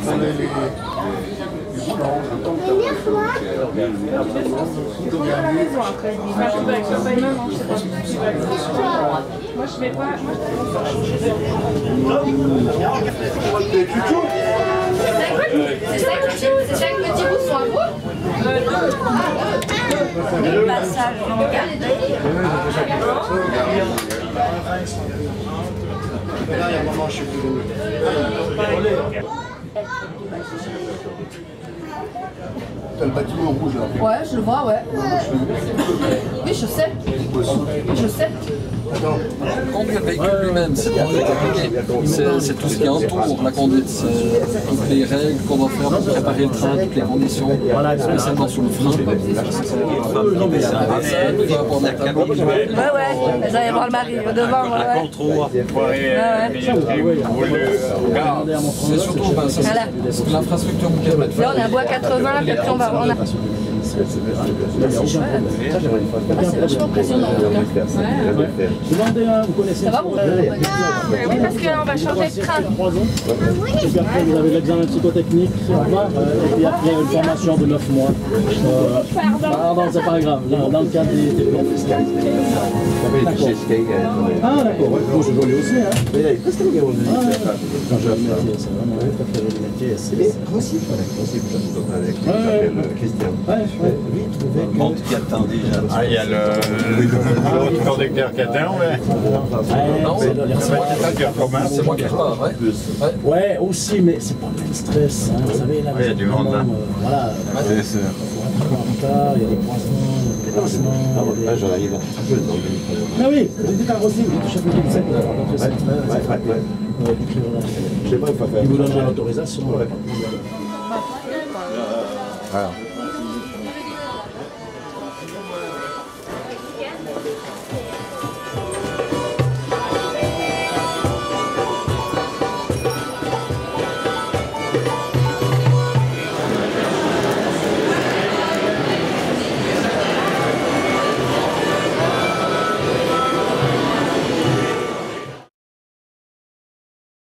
Moi je vais pas. C'est 5 petits bouts sur un bout. Le passage dans le gardé. Là, il y a un moment, je suis plus loin. T'as le bâtiment rouge là. Ouais, je le vois, ouais. Oui, je sais. Je sais. Conduire le véhicule lui-même, c'est pas très compliqué. C'est tout ce qui entoure la conduite. C'est toutes les règles qu'on doit faire pour préparer le train, toutes les conditions, spécialement sur le frein. Non, mais c'est un bassin, il doit avoir un tableau. Ouais, vous allez voir le mari devant. C'est surtout l'infrastructure nous permet de faire. Là, on est à bois 80, puis après on va. C'est chouette. C'est vachement impressionnant. Demandez un, vous connaissez. Ça va vous? Oui, parce que là, on va changer de train. 3 ans. Et puis après, vous avez l'examen psychotechnique. Et puis après, une formation de 9 mois. Pardon, c'est pas grave. Dans le cadre des plans fiscaux. Ah, d'accord. Bon, je vois lui aussi. Hein. Quand j'ai le métier, c'est vraiment le métier. C'est Christian. Montre qui attend déjà. Ah, il y a l'autre conducteur qui attend, mais. Non, c'est moi qui repars, ouais, aussi, mais c'est pas le même stress. Hein. Vous savez, là, il y a du monde là. Voilà. C'est sûr. Il y a des poissons, il y a des déplacements. Là, j'en arrive un peu dans le. Ah oui, j'ai dit carrosserie, du chef de 17. Je sais pas, il faut faire. Il vous donnera l'autorisation. Voilà.